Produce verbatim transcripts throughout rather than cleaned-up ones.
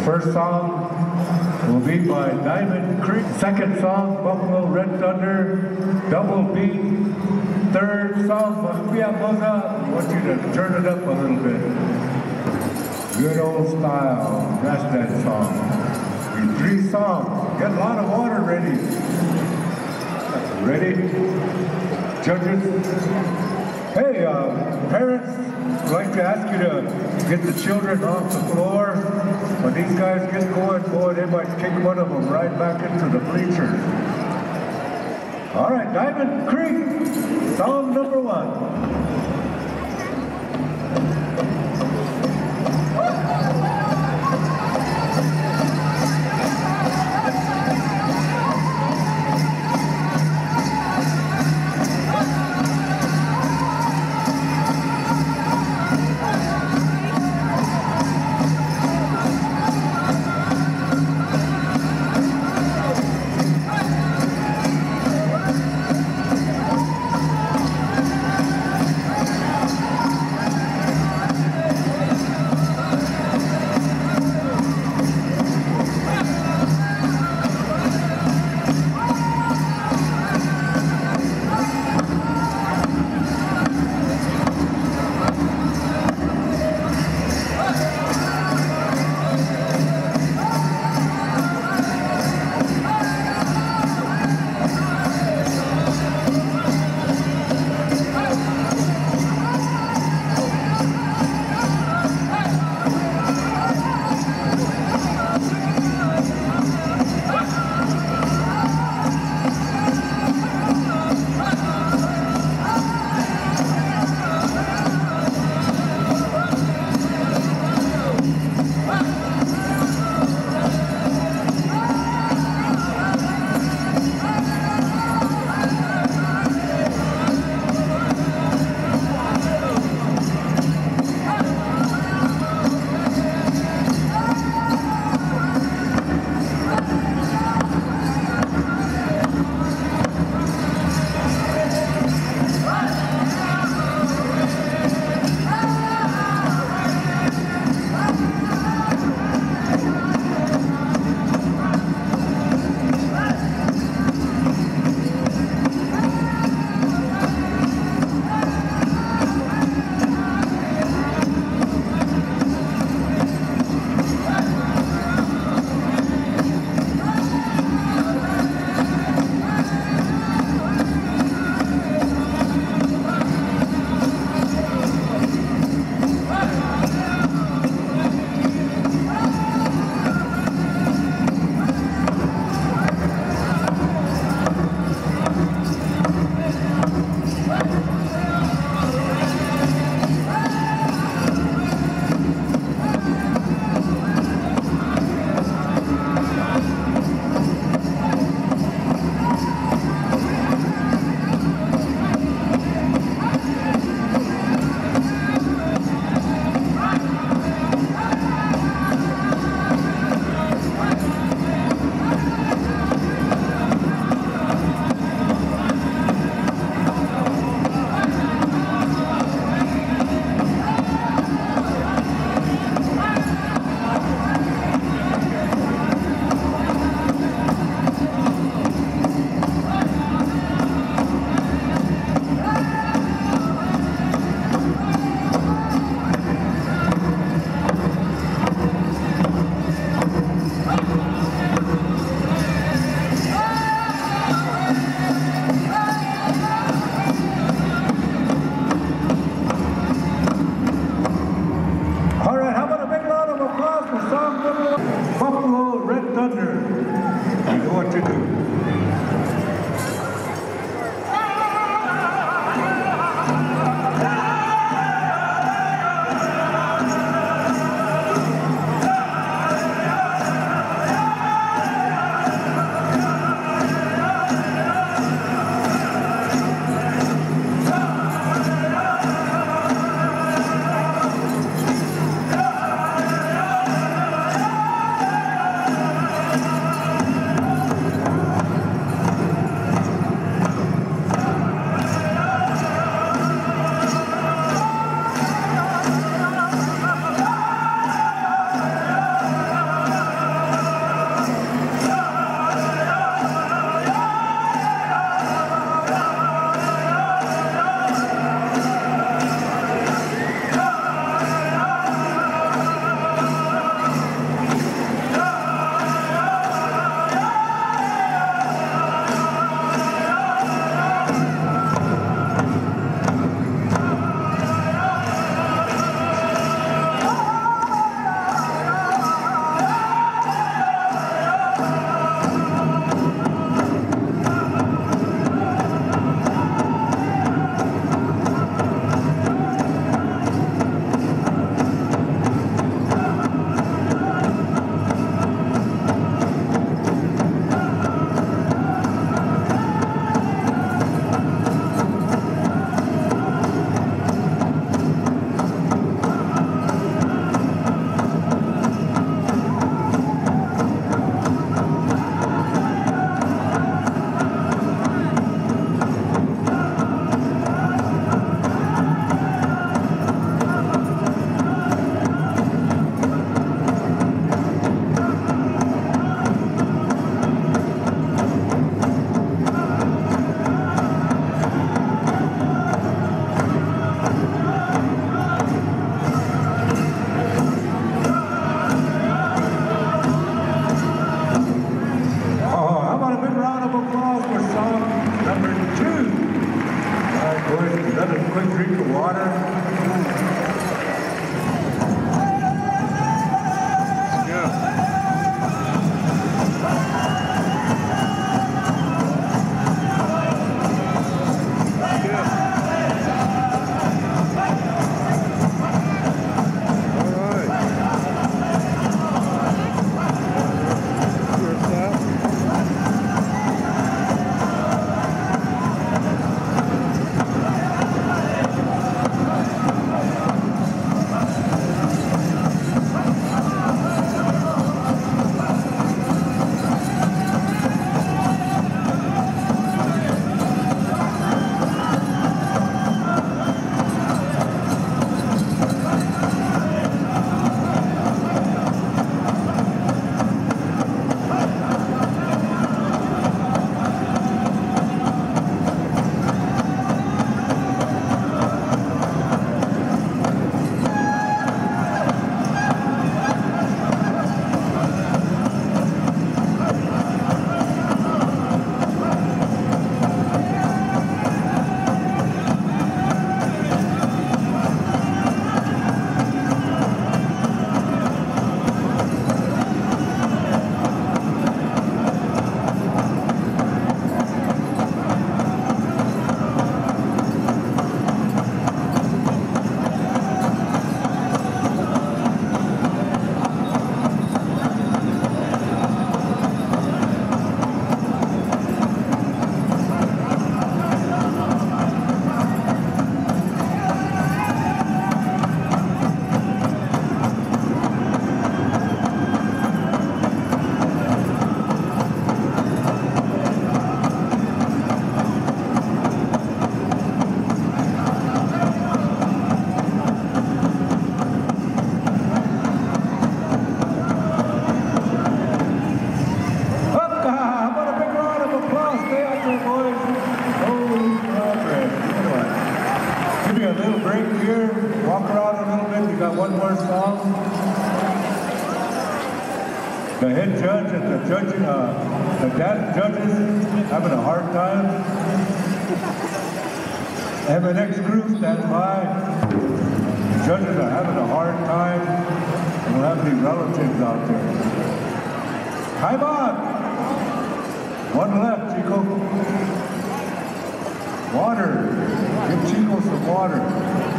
First song will be by Diamond Creek. Second song, Buffalo Red Thunder, Double Beat. Third song, PowWow. I want you to turn it up a little bit. Good old style, that's that song. Your three songs. Get a lot of water ready. Ready? Judges? Hey, uh, parents, I'd like to ask you to get the children off the floor. When these guys get going, boy, they might kick one of them right back into the bleachers. All right, Diamond Creek, song number one. Buffalo Red Thunder. You know what to do. The head judge and the judge, uh, the dad judges having a hard time. Have an ex-crew stand by. The judges are having a hard time. We don't have any relatives out there. Time on. One left, Chico. Water. Give Chico some water.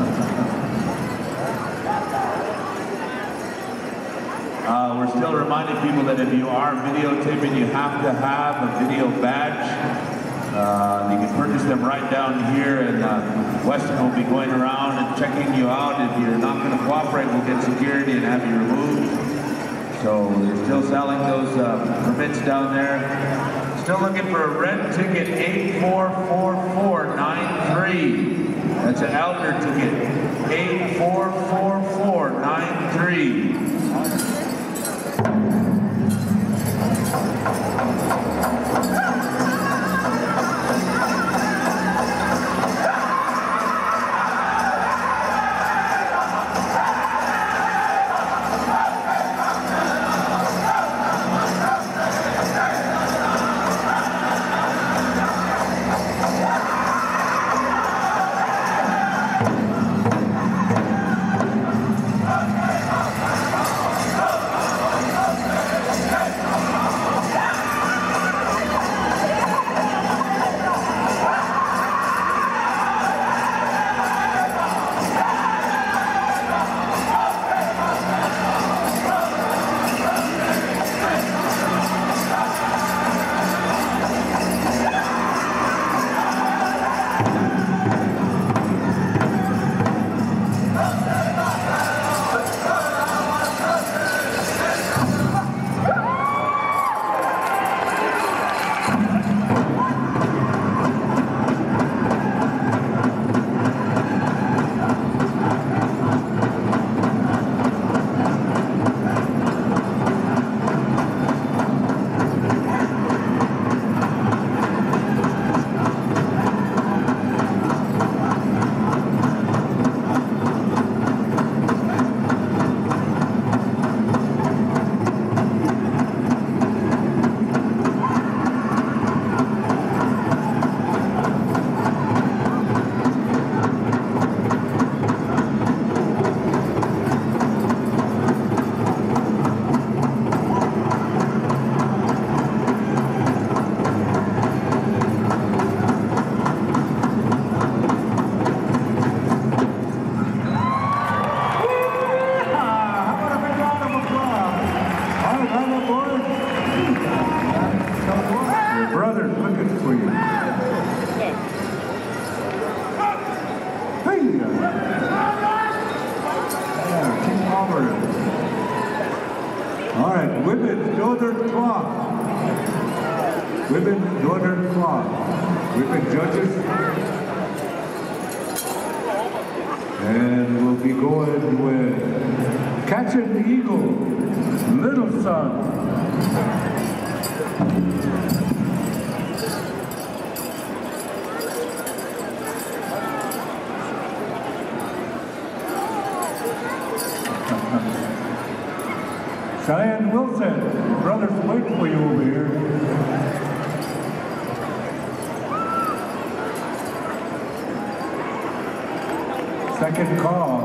Uh, we're still reminding people that if you are videotaping, you have to have a video badge. Uh, you can purchase them right down here, and uh, Weston will be going around and checking you out. If you're not going to cooperate, we'll get security and have you removed. So they're still selling those uh, permits down there. Still looking for a red ticket, eight four four four nine three. That's an Elder ticket, eight four four four nine three. All right, women's northern clock. Women's northern clock. Women judges. And we'll be going with Catching the Eagle, Little Son. Cheyenne Wilson, your brother's waiting for you over here. Second call.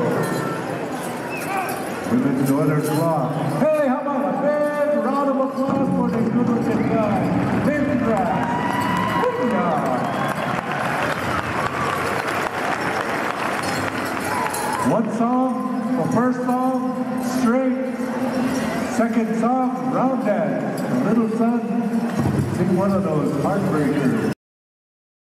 Women's Northern Clock. Hey, how about a big round of applause for this good-looking guy, Vince Grass. One song, or first song, straight. Second song, round dance. The Little Son, sing one of those heartbreakers.